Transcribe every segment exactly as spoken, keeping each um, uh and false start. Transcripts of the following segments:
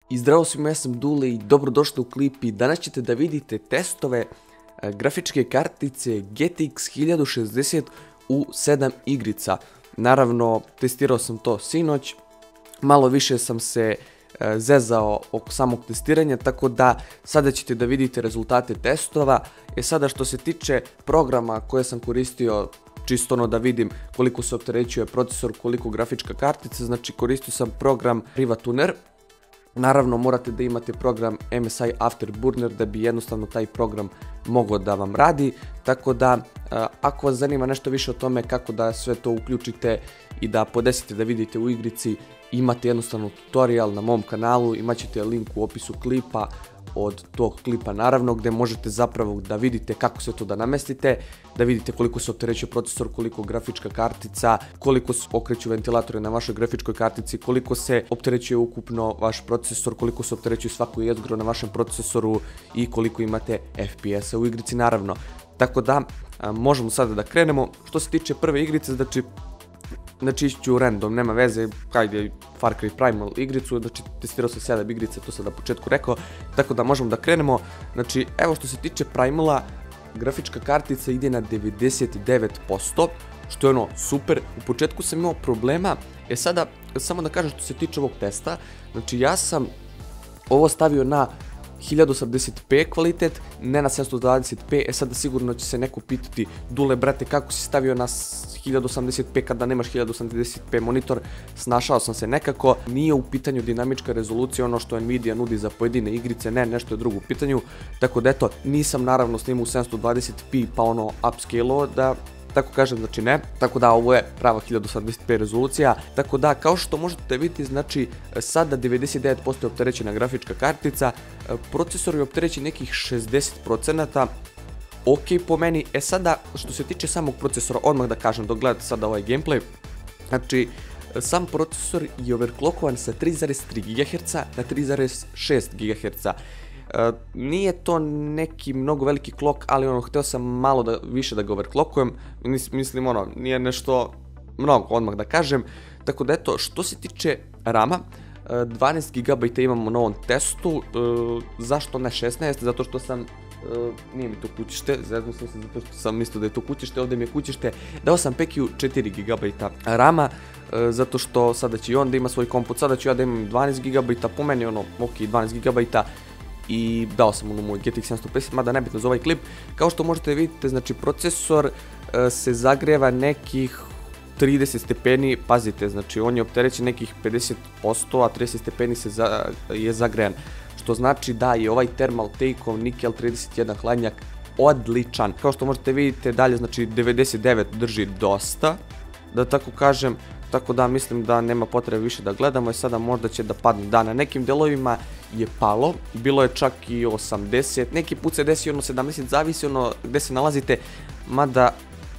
I zdravo svima, ja sam Dule i dobrodošli u klip i danas ćete da vidite testove e, grafičke kartice G T X hiljadu šezdeset u sedam igrica. Naravno, testirao sam to sinoć, malo više sam se e, zezao oko samog testiranja, tako da sada ćete da vidite rezultate testova. E sada što se tiče programa koje sam koristio, čisto ono da vidim koliko se opterećuje procesor, koliko grafička kartica, znači koristio sam program RivaTuner. Naravno morate da imate program M S I Afterburner da bi jednostavno taj program mogao da vam radi, tako da ako vas zanima nešto više o tome kako da sve to uključite i da podesite da vidite u igrici, imate jednostavno tutorial na mom kanalu, imat ćete link u opisu klipa od tog klipa naravno, gdje možete zapravo da vidite kako se to da namestite, da vidite koliko se opterećuje procesor, koliko grafička kartica, koliko se okreću ventilatori na vašoj grafičkoj kartici, koliko se opterećuje ukupno vaš procesor, koliko se opterećuje svako jezgro na vašem procesoru i koliko imate F P S-a u igrici naravno. Tako da a, možemo sada da krenemo. Što se tiče prve igrice, znači Znači ići ću random, nema veze, hajde Far Cry Primal igricu, znači testirao sam sedam igrice, to sam na početku rekao, tako da možemo da krenemo. Znači evo što se tiče Primala, grafička kartica ide na devedeset devet posto, što je ono super. U početku sam imao problema, e sada samo da kažem što se tiče ovog testa, znači ja sam ovo stavio na hiljadu osamdeset p kvalitet, ne na sedamsto dvadeset p, e sada sigurno će se neko pitati, Dule brate kako si stavio na hiljadu osamdeset p kada nemaš hiljadu osamdeset p monitor. Snašao sam se nekako, nije u pitanju dinamička rezolucija, ono što Nvidia nudi za pojedine igrice, ne, nešto je drugo u pitanju, tako da eto, nisam naravno snimao u sedamsto dvadeset p pa ono upscale-o da tako kažem, znači ne, tako da ovo je prava hiljadu osamdeset p rezolucija, tako da kao što možete da vidite, znači sada devedeset devet posto je opterećena grafička kartica, procesor je opterećen nekih šezdeset posto, ok po meni. E sada što se tiče samog procesora, odmah da kažem dok gledate sada ovaj gameplay, znači sam procesor je overclockovan sa tri zarez tri gigaherca na tri zarez šest gigaherca. Uh, nije to neki mnogo veliki clock, ali ono, htio sam malo da, više da ga overclockujem, mislim ono, nije nešto mnogo, odmah da kažem, tako da eto, što se tiče rama, uh, dvanaest gigabajta imamo na ovom testu, uh, zašto ne šesnaest, zato što sam, uh, nije mi to kućište, zeznuo sam se zato što sam mislio da je to kućište, ovdje mi je kućište, dao sam Pekiju četiri gigabajta rama, uh, zato što sada će i on da ima svoj komput, sada ću ja da imam dvanaest gigabajta, po meni ono, ok, dvanaest gigabajta, i dao sam ono moj G T X sedamsto pedeset, mada nebitno za ovaj klip. Kao što možete vidjeti, znači procesor uh, se zagreva nekih trideset stepeni, pazite, znači on je opterećen nekih pedeset posto, a trideset stepeni se za, je zagrejan, što znači da je ovaj Thermal Take-ov Nikel trideset jedan hladnjak odličan. Kao što možete vidjeti dalje, znači devedeset devet drži dosta, da tako kažem, tako da mislim da nema potrebe više da gledamo i sada možda će da padne. Da, na nekim delovima je palo, bilo je čak i osamdeset, neki put se desi ono sedamdeset, zavisi ono gde se nalazite, mada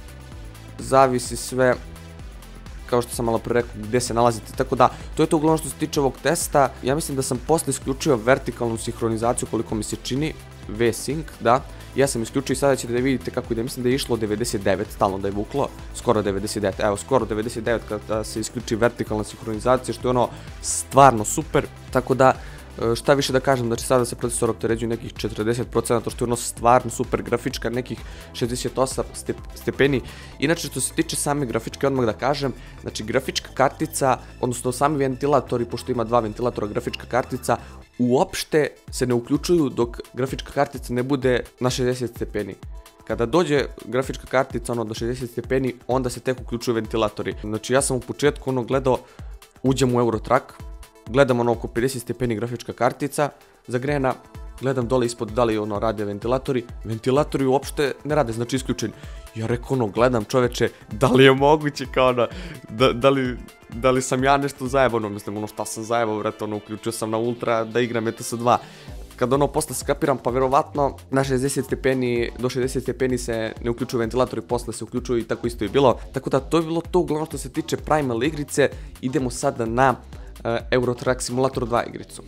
zavisi sve, kao što sam malo pre rekao, gde se nalazite, tako da to je to uglavnom što se tiče ovog testa. Ja mislim da sam posle isključio vertikalnu sinhronizaciju koliko mi se čini, V-Sync, da, ja sam isključio i sada ćete da vidite kako ide, mislim da je išlo devedeset devet, stalno da je vuklo, skoro devedeset devet, evo skoro devedeset devet kada se isključi vertikalna sinhronizacija, što je ono stvarno super, tako da šta više da kažem, znači sada se procesor opterećuje nekih četrdeset posto, što je ono stvarno super, grafička nekih šezdeset osam stepeni. Inače što se tiče same grafičke, odmah da kažem, znači grafička kartica, odnosno sami ventilatori, pošto ima dva ventilatora, grafička kartica uopšte se ne uključuju dok grafička kartica ne bude na šezdeset stepeni. Kada dođe grafička kartica ono do šezdeset stepeni, onda se tek uključuju ventilatori. Znači ja sam u početku ono gledao, uđem u Eurotrack, gledam ono oko pedeset stepeni grafička kartica zagrejena, gledam dole ispod da li ono rade ventilatori, ventilatori uopšte ne rade, znači isključeni. Ja rekao ono, gledam čoveče, da li je moguće kao ono, da, da, li, da li sam ja nešto zajebano, mislim ono šta sam zajebao, vrati ono, uključio sam na ultra da igram E T S dva. Kad ono posle skapiram, pa verovatno na šezdeset stepeni, do šezdeset stepeni se ne uključuju ventilatori, posle se uključuju i tako isto je bilo. Tako da to je bilo to uglavnom što se tiče Primal igrice, idemo sada na uh, Eurotrack Simulator dva igricu.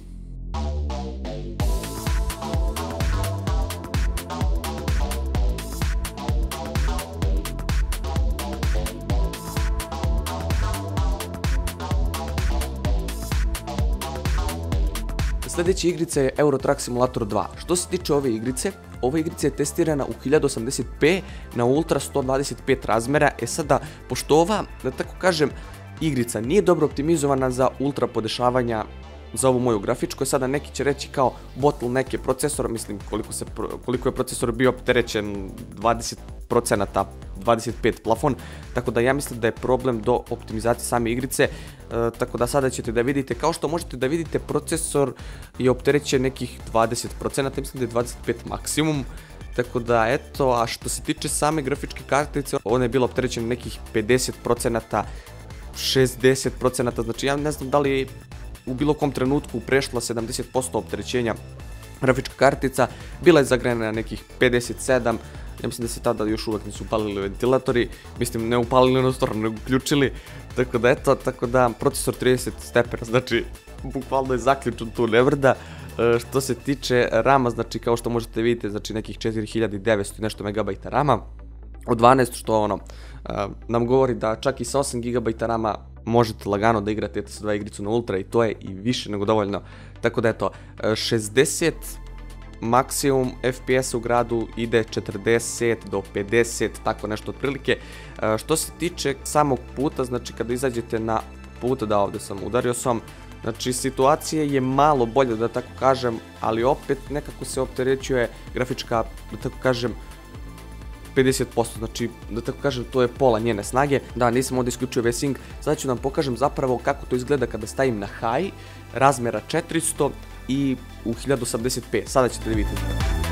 Sljedeća igrica je Euro Truck Simulator dva. Što se tiče ove igrice, ova igrica je testirana u hiljadu osamdeset p na Ultra sto dvadeset pet razmjera. E sada, pošto ova, da tako kažem, igrica nije dobro optimizovana za ultra podešavanja za ovu moju grafičku, sada neki će reći kao bottleneck je procesora, mislim koliko, se, koliko je procesor bio opterećen, dvadeset procenata, dvadeset pet plafon, tako da ja mislim da je problem do optimizacije same igrice, e, tako da sada ćete da vidite, kao što možete da vidite, procesor je opterećen nekih dvadeset procenata, mislim da je dvadeset pet maksimum, tako da eto, a što se tiče same grafičke kartice, ona je bila opterećena nekih pedeset procenata, šezdeset procenata, znači ja ne znam da li je u bilo kom trenutku prešla sedamdeset posto opterećenja grafička kartica, bila je zagrejana na nekih pedeset sedam, ja mislim da se tada još uvijek nisu upalili ventilatori, mislim ne upalili na stvarno, nego uključili, tako da eto, tako da procesor trideset stepena, znači bukvalno je zaključen tu nevrda. Što se tiče rama, znači kao što možete vidjeti, znači nekih četiri hiljade devetsto i nešto megabajta rama, od dvanaest, što ono nam govori da čak i sa osam gigabajta rama možete lagano da igrate E T S dva igricu na Ultra i to je i više nego dovoljno. Tako da eto, šezdeset maksimum F P S u gradu, ide četrdeset do pedeset, tako nešto otprilike. Što se tiče samog puta, znači kada izađete na put, da ovdje sam udario sam, znači situacija je malo bolje da tako kažem, ali opet nekako se opterećuje grafička, da tako kažem, pedeset posto, znači da tako kažem to je pola njene snage. Da, nisam ovdje isključio V-Sync, sada ću nam pokažem zapravo kako to izgleda kada stavim na high, razmjera četiristo i u hiljadu osamdeset p, sada ćete da vidite.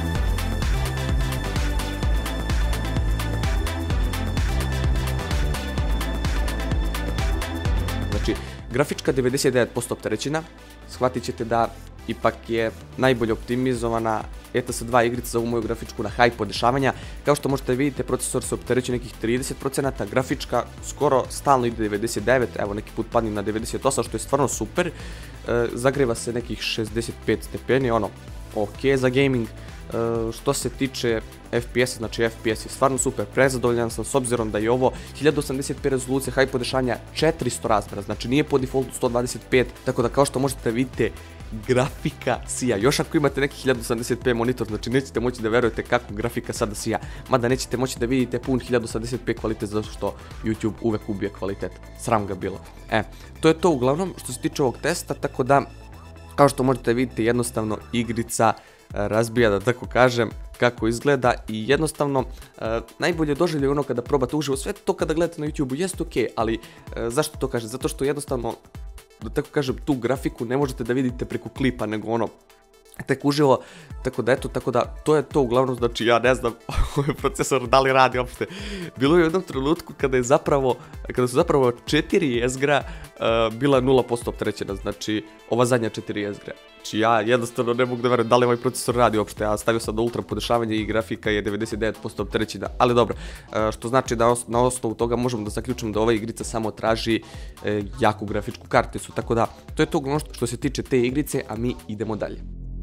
Znači, grafička devedeset devet posto opterećena, shvatit ćete da ipak je najbolje optimizovana E T S dva igrica za ovu moju grafičku na high podešavanja. Kao što možete vidjeti, procesor se opterećuje nekih trideset procenata, grafička skoro stalno ide devedeset devet, evo neki put padne na devedeset osam, što je stvarno super. E, zagreva se nekih šezdeset pet stepeni, ono, ok za gaming. E, što se tiče F P S, znači F P S je stvarno super, prezadovoljan sam s obzirom da je ovo hiljadu osamdeset p rezolucija, high podešavanja četiristo razmjera, znači nije po defaultu sto dvadeset pet, tako da kao što možete vidite, grafika sija. Još ako imate neki hiljadu osamdeset p monitor, znači nećete moći da verujete kako grafika sada sija. Mada nećete moći da vidite pun hiljadu osamdeset p kvalitet zato što YouTube uvek ubije kvalitet. Sram ga bilo. E, to je to uglavnom što se tiče ovog testa, tako da kao što možete vidjeti, jednostavno igrica razbija, da tako kažem, kako izgleda i jednostavno uh, najbolje doživlje ono kada probate uživo. Sve to kada gledate na YouTube jeste ok, ali uh, zašto to kažem? Zato što jednostavno, da tako kažem, tu grafiku ne možete da vidite preko klipa, nego ono tek uživo, tako da eto, tako da to je to uglavnom, znači ja ne znam ovaj procesor da li radi uopšte. Bilo je u jednom trenutku kada je zapravo, kada su zapravo četiri jezgra uh, bila nula posto opterećena, znači ova zadnja četiri jezgra. Znači ja jednostavno ne mogu da verujem da li ovaj procesor radi uopšte, ja stavio sam do ultra podešavanja i grafika je devedeset devet posto opterećena, ali dobro, uh, što znači da na osnovu toga možemo da zaključimo da ova igrica samo traži uh, jaku grafičku karticu, tako da to je to uglavnom što se tiče te igrice, a mi idemo dalje.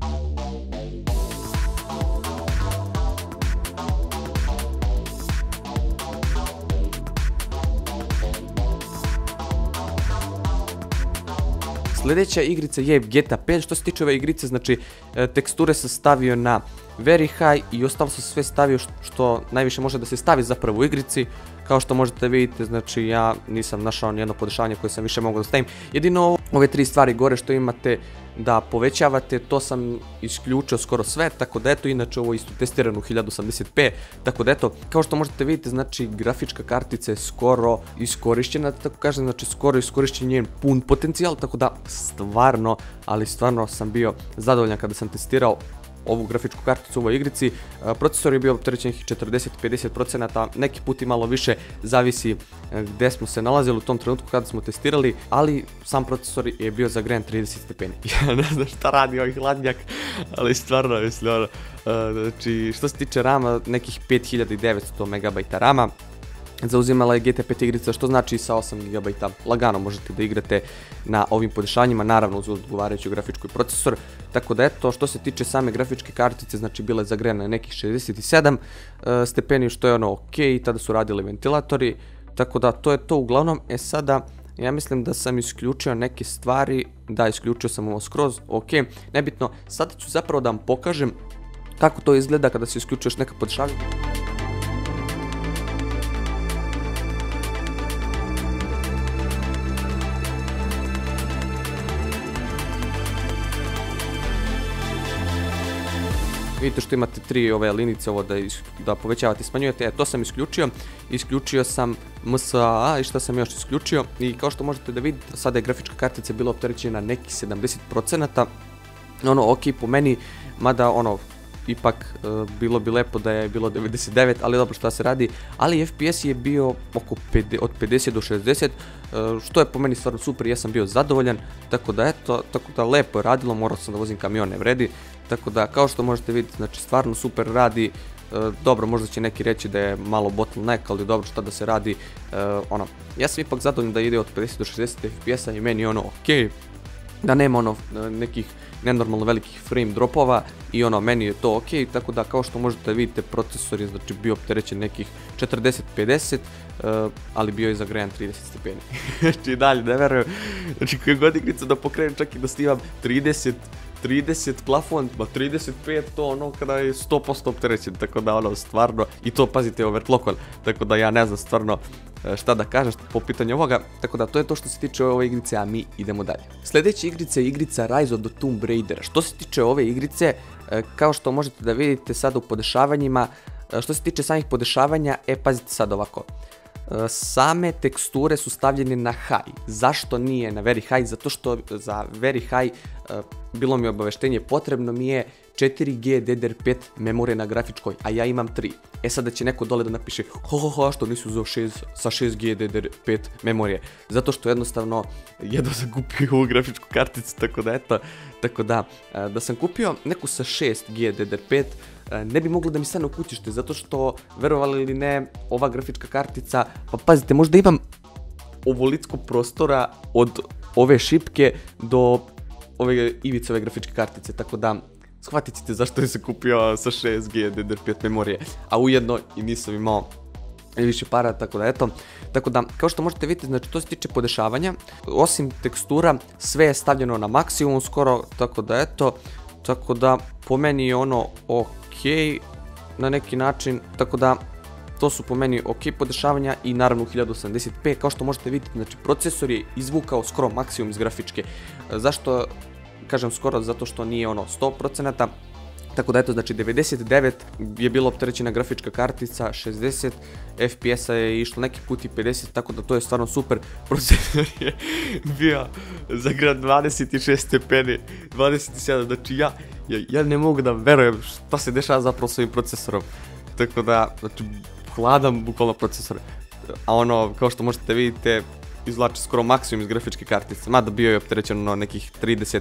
Sljedeća igrica je G T A pet, što se tiče ove igrice, znači teksture sam stavio na very high i ostalo sam sve stavio što najviše može da se stavi zapravo u igrici. Kao što možete vidjeti, znači ja nisam našao nijedno podešavanje koje sam više mogao da stavim. Jedino ove tri stvari gore što imate da povećavate, to sam isključio skoro sve, tako da eto, inače ovo isto testirano u hiljadu osamdeset p, tako da eto, kao što možete vidjeti, znači grafička kartica je skoro iskorišćena, tako kažem, znači skoro iskorišćen njen pun potencijal, tako da stvarno, ali stvarno sam bio zadovoljan kada sam testirao ovu grafičku karticu u ovoj igrici. Procesor je bio opterećen četrdeset do pedeset procenata, neki put i malo više, zavisi gdje smo se nalazili u tom trenutku kada smo testirali, ali sam procesor je bio zagrejan trideset stepeni. Ja ne znam šta radi ovaj hladnjak, ali stvarno, mislim, ono, znači, što se tiče rama, nekih pet hiljada devetsto megabajta rama, zauzimala je G T A pet igrica, što znači sa osam gigabajta lagano možete da igrate na ovim podešavanjima, naravno uz odgovarajući grafičku i procesor. Tako da eto, što se tiče same grafičke kartice, znači bila je zagrejana na nekih šezdeset sedam stepeni, što je ono ok, tada su radili ventilatori, tako da to je to uglavnom. E sada, Ja mislim da sam isključio neke stvari, da isključio sam ovo skroz, ok, nebitno, sada ću zapravo da vam pokažem kako to izgleda kada se isključuješ neka podešavanja. Vidite što imate tri ove linice ovo da, da povećavate i smanjujete, e, to sam isključio, isključio sam M S A A i šta sam još isključio i kao što možete da vidite sada je grafička kartica bila opterećena nekih sedamdeset procenata, ono ok po meni, mada ono ipak e, bilo bi lepo da je bilo devedeset devet, ali dobro šta se radi, ali F P S je bio oko od pedeset do šezdeset, e, što je po meni stvarno super, ja sam bio zadovoljan, tako da eto, tako da lepo je radilo, morao sam da vozim kamion, ne vredi, tako da kao što možete vidjeti, znači stvarno super radi, e, dobro možda će neki reći da je malo bottleneck, ali dobro šta da se radi, e, ono, ja sam ipak zadovoljan da ide od pedeset do šezdeset F P S-a i meni ono ok, da nema ono nekih nenormalno velikih frame dropova i ono meni je to ok, tako da kao što možete vidite procesor je znači bio opterećen nekih četrdeset pedeset, uh, ali bio je zagrejan trideset stepeni. Znači dalje ne verujem, znači koje god igrica da pokrenem čak i da snimam trideset trideset plafon, ba trideset pet to ono kada je sto posto opterećen, tako da ono stvarno, i to pazite overclockan, tako da ja ne znam stvarno šta da kažem po pitanju ovoga, tako da to je to što se tiče ove igrice, a mi idemo dalje. Sljedeća igrica je igrica Rise of the Tomb Raider. Što se tiče ove igrice, kao što možete da vidite sada u podešavanjima, što se tiče samih podešavanja, e pazite sad ovako. Same teksture su stavljene na high. Zašto nije na very high? Zato što za very high bilo mi obaveštenje, potrebno mi je četiri G D D R pet memorije na grafičkoj, a ja imam tri. E sada će neko dole da napiše ho ho ho što nisi uzeo sa šest G D D R pet memorije. Zato što jednostavno jedva sam kupio ovu grafičku karticu, tako da eto, tako da, da sam kupio neku sa šest G D D R pet, ne bi moglo da mi stane u kućište, zato što, verovali ili ne, ova grafička kartica, pa pazite, možda imam ovoliko prostora od ove šipke do ove ivice ove grafičke kartice, tako da shvatit ćete zašto sam kupio sa šest G D D R pet memorije, a ujedno i nisam imao više para, tako da eto, tako da kao što možete vidjeti, znači to se tiče podešavanja, osim tekstura sve je stavljeno na maksimum skoro, tako da eto, tako da po meni je ono ok na neki način, tako da to su po meni ok podešavanja i naravno u hiljadu osamdeset p, kao što možete vidjeti, znači procesor je izvukao skoro maksimum iz grafičke. Zašto kažem skoro? Zato što nije ono sto procenata, tako da eto, znači devedeset devet je bila opterećena grafička kartica, šezdeset F P S-a je išlo neki put i pedeset, tako da to je stvarno super. Procesor je bio zagrejan dvadeset šest stepeni, dvadeset sedam, znači ja, ja, ja ne mogu da verujem šta se dešava zapravo s ovim procesorom, tako da, znači, hladan bukvalno procesor, a ono, kao što možete vidite, izvlači skoro maksimum iz grafičke kartice, mada bio je opterećeno nekih trideset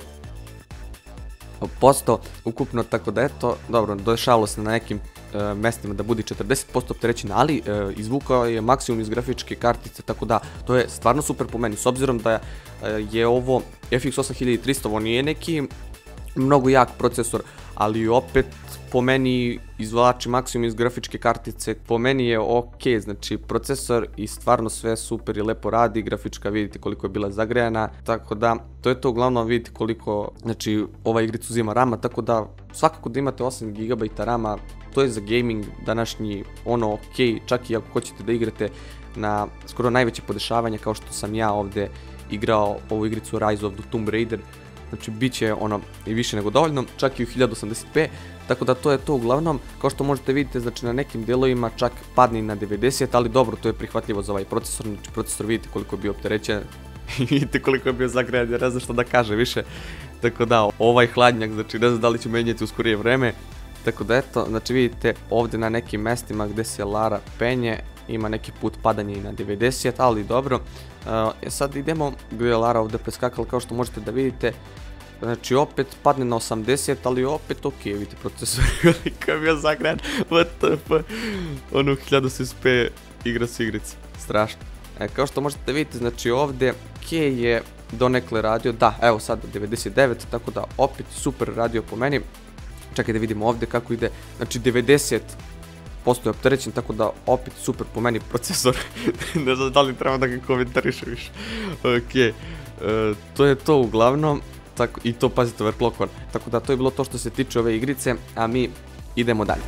posto ukupno, tako da eto, dobro, dešavalo se na nekim e, mestima da bude četrdeset posto opterećen, ali e, izvukao je maksimum iz grafičke kartice, tako da to je stvarno super po meni, s obzirom da e, je ovo F X osam hiljada trista, ovo nije neki mnogo jak procesor, ali opet po meni izvlači maksimum iz grafičke kartice, po meni je ok, znači procesor i stvarno sve super i lepo radi, grafička vidite koliko je bila zagrejana, tako da to je to, uglavnom vidite koliko, znači ova igrica uzima rama, tako da svakako da imate osam gigabajta rama, to je za gaming današnji ono ok, čak i ako hoćete da igrate na skoro najveće podešavanje kao što sam ja ovdje igrao ovu igricu Rise of the Tomb Raider, znači bit će ono i više nego dovoljno, čak i u hiljadu osamdeset p, tako da to je to uglavnom, kao što možete vidjeti, znači na nekim delovima čak padne na devedeset, ali dobro, to je prihvatljivo za ovaj procesor, znači procesor vidite koliko je bio opterećen, vidite koliko je bio zagrejan, ja ne znam što da kaže više, tako da ovaj hladnjak, znači ne znam da li ću menjati u skorije vreme, tako da eto, znači vidite ovdje na nekim mestima gdje se Lara penje, ima neki put padanje i na devedeset, ali dobro. E sad idemo gdje je Lara ovdje preskakala, kao što možete da vidite, znači opet padne na osamdeset, ali opet ok, vidite procesor koliko je bio zagrejan, what the fuck, ono hiljadu osamdeset p igra s igrice, strašno. E, kao što možete vidjeti, znači ovdje K je donekle radio, da, evo sad devedeset devet, tako da opet super radio po meni. Čekaj da vidimo ovdje kako ide, znači devedeset posto je opterećen, tako da opet super po meni procesor. Ne znam da li treba da ga komentariše više. Ok, to je to uglavnom. I to, pazite, overclockovan. Tako da to je bilo to što se tiče ove igrice, a mi idemo dalje.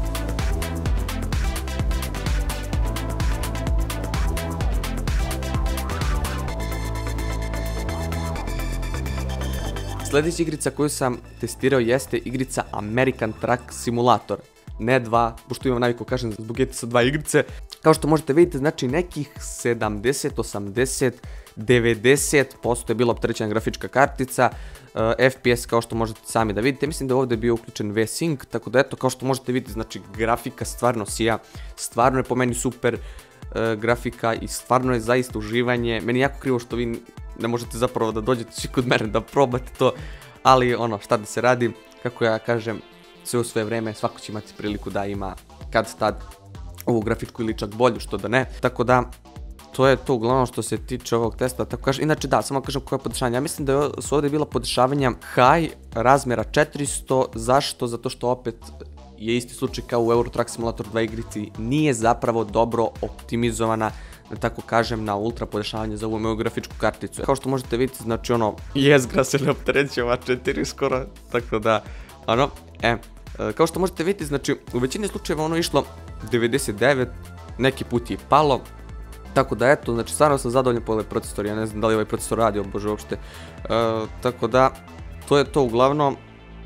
Sljedeća igrica koju sam testirao jeste igrica American Truck Simulator. Ne dva, pošto imam naviku kažem zbog G T A dva igrice. Kao što možete vidjeti, znači nekih sedamdeset, osamdeset, devedeset posto je bila opterećena grafička kartica. F P S kao što možete sami da vidite, mislim da je ovdje bio uključen V-Sync, tako da eto, kao što možete vidjeti, znači grafika stvarno sija, stvarno je po meni super grafika i stvarno je zaista uživanje. Meni je jako krivo što vi ne možete zapravo da dođete svi kod mene da probate to, ali ono, šta da se radi, kako ja kažem, sve u sve vreme, svako će imati priliku da ima kad tad ovu grafičku ili čak bolju, što da ne, tako da to je to uglavnom što se tiče ovog testa, tako kažem. Inače da, samo kažem koje je podešavanje, ja mislim da su ovdje bila podešavanja high razmjera četiristo, zašto? Zato što opet je isti slučaj kao u Euro Truck Simulator dva igrici, nije zapravo dobro optimizovana, da tako kažem, na ultra podešavanje za ovu moju grafičku karticu. Kao što možete vidjeti, znači ono, jezgra se ne opterećuje ova četiri skoro, tako da, ono, e, kao što možete vidjeti, znači u većini slučajeva ono išlo devedeset devet, neki put je palo, tako da eto, znači stvarno sam zadovoljan po ovaj procesor, ja ne znam da li ovaj procesor radi, o bože uopšte, tako da, to je to uglavnom.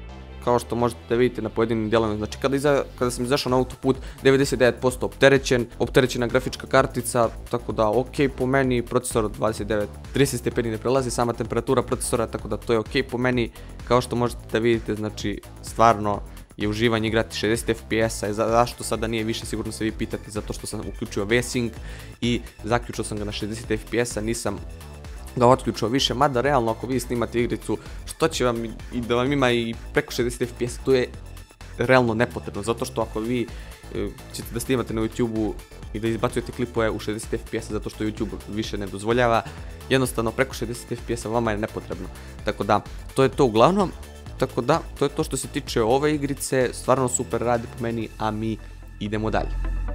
Kao što možete vidjeti na pojedinim dijelovima, znači kada, kada sam izašao na autoput, devedeset devet posto opterećen, opterećena grafička kartica, tako da ok po meni, procesor dvadeset devet, trideset stepeni ne prelazi, sama temperatura procesora, tako da to je ok po meni. Kao što možete da vidite, znači stvarno je uživanje igrati šezdeset F P S-a, zašto sada nije više, sigurno se vi pitate, zato što sam uključio V-Sync i zaključio sam ga na šezdeset F P S-a, nisam ga otključio više, mada realno ako vi snimate igricu, što će vam i da vam ima i preko šezdeset F P S, to je realno nepotrebno, zato što ako vi ćete da snimate na YouTube-u i da izbacujete klipove u šezdeset F P S-a zato što YouTube više ne dozvoljava, jednostavno preko šezdeset F P S-a vama je nepotrebno, tako da to je to uglavnom. Tako da, to je to što se tiče ove igrice, stvarno super radi po meni, a mi idemo dalje.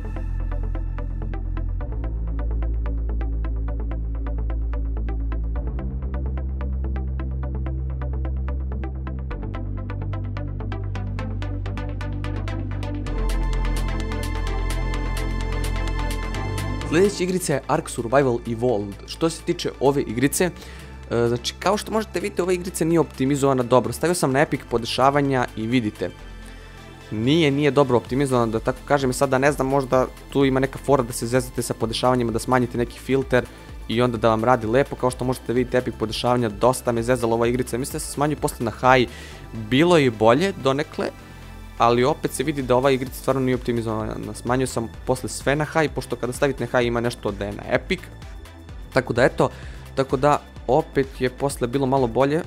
Sljedeća igrica je Ark Survival Evolved. Što se tiče ove igrice, znači kao što možete vidjeti, ova igrica nije optimizovana dobro. Stavio sam na Epic podešavanja i vidite, nije, nije dobro optimizovana, da tako kažem. I sada ne znam, možda tu ima neka fora da se zezate sa podešavanjima, da smanjite neki filter i onda da vam radi lepo. Kao što možete vidjeti, Epic podešavanja, dosta me zezala ova igrica. Mislim da se smanjuje posle na high, bilo je bolje donekle, ali opet se vidi da ova igrica stvarno nije optimizovana. Smanjio sam posle sve na high, pošto kada stavite na high ima nešto da je na Epic. Tako da eto, tako da opet je posle bilo malo bolje,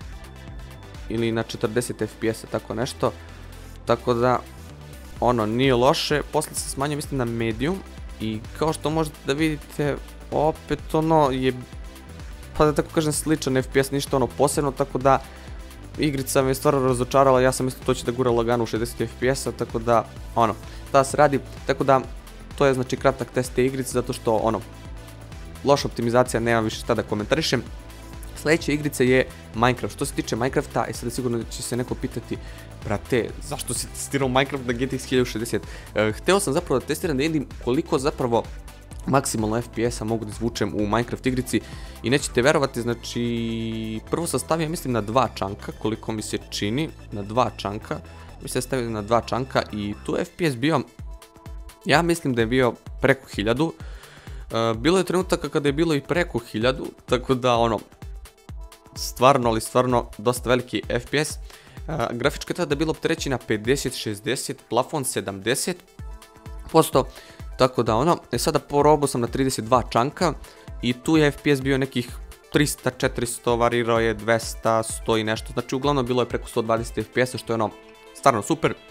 ili na četrdeset F P S-a, tako nešto, tako da ono nije loše. Posle se smanjio, mislim, na medium i kao što možete da vidite, opet ono je, pa da tako kažem, sličan F P S, ništa ono posebno, tako da igrica me je stvarno razočarala. Ja sam mislio to će da gura lagano u šezdeset F P S-a, tako da ono, tada se radi, tako da to je znači kratak test te igrice, zato što ono, loša optimizacija, nemam više šta da komentarišem. Sljedeća igrica je Minecraft. Što se tiče Minecrafta, i sada sigurno će se neko pitati, brate, zašto si testirao Minecraft na G T X hiljadu šezdeset? Hteo sam zapravo da testiram, da vidim koliko zapravo maksimalno F P S-a mogu da izvučem u Minecraft igrici i nećete verovati, znači prvo sam stavio, mislim, na dva čanka, koliko mi se čini, na dva čanka, mislim da stavio na dva čanka i tu F P S bio, ja mislim da je bio preko hiljadu. Bilo je trenutaka kada je bilo i preko hiljadu, tako da ono, stvarno, ali stvarno dosta veliki F P S. Grafička je tada bila opterećena pedeset šezdeset, plafon sedamdeset posto, tako da ono, e sada porobao sam na trideset dva čanka i tu je F P S bio nekih trista četiristo, varirao je dvesta, sto i nešto, znači uglavnom bilo je preko sto dvadeset F P S-a, što je ono, stvarno super.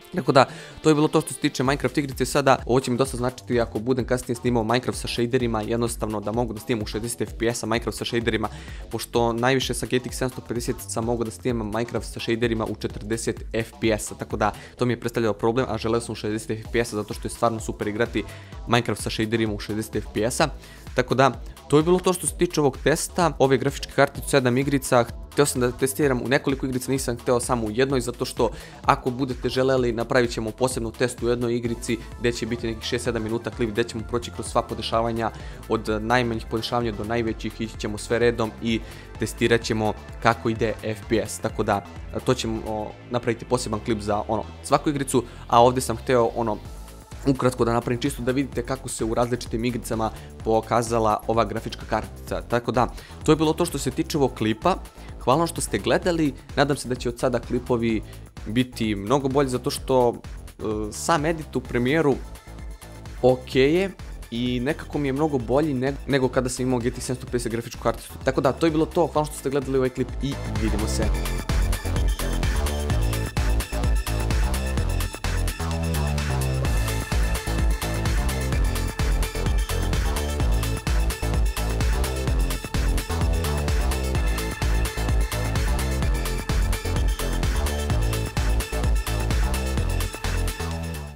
Tako da, to je bilo to što se tiče Minecraft igrice. Sada, ovo će mi dosta značiti ako budem kasnije snimao Minecraft sa shaderima, jednostavno da mogu da snimam u šezdeset F P S-a Minecraft sa shaderima, pošto najviše sa G T X sedamsto pedeset sam mogu da snimam Minecraft sa shaderima u četrdeset F P S-a, tako da to mi je predstavljao problem, a želeo sam u šezdeset F P S-a zato što je stvarno super igrati Minecraft sa shaderima u šezdeset F P S-a. Tako da, to je bilo to što se tiče ovog testa, ove grafičke kartice u sedam igrica. Htio sam da testiram u nekoliko igrica, nisam htio samo u jednoj, zato što ako budete želeli, napravit ćemo posebno test u jednoj igrici gdje će biti nekih šest sedam minuta klip gdje ćemo proći kroz sva podešavanja, od najmanjih podešavanja do najvećih, ići ćemo sve redom i testirat ćemo kako ide F P S. Tako da, to ćemo napraviti poseban klip za ono, svaku igricu, a ovdje sam htio ono, ukratko da napravim čisto da vidite kako se u različitim igricama pokazala ova grafička kartica. Tako da, to je bilo to što se tiče ovog klipa. Hvala vam što ste gledali, nadam se da će od sada klipovi biti mnogo bolji zato što uh, sam edit u Premieru ok je i nekako mi je mnogo bolji nego, nego kada sam imao G T X sedamsto pedeset grafičku karticu. Tako da, to je bilo to, hvala što ste gledali ovaj klip i vidimo se.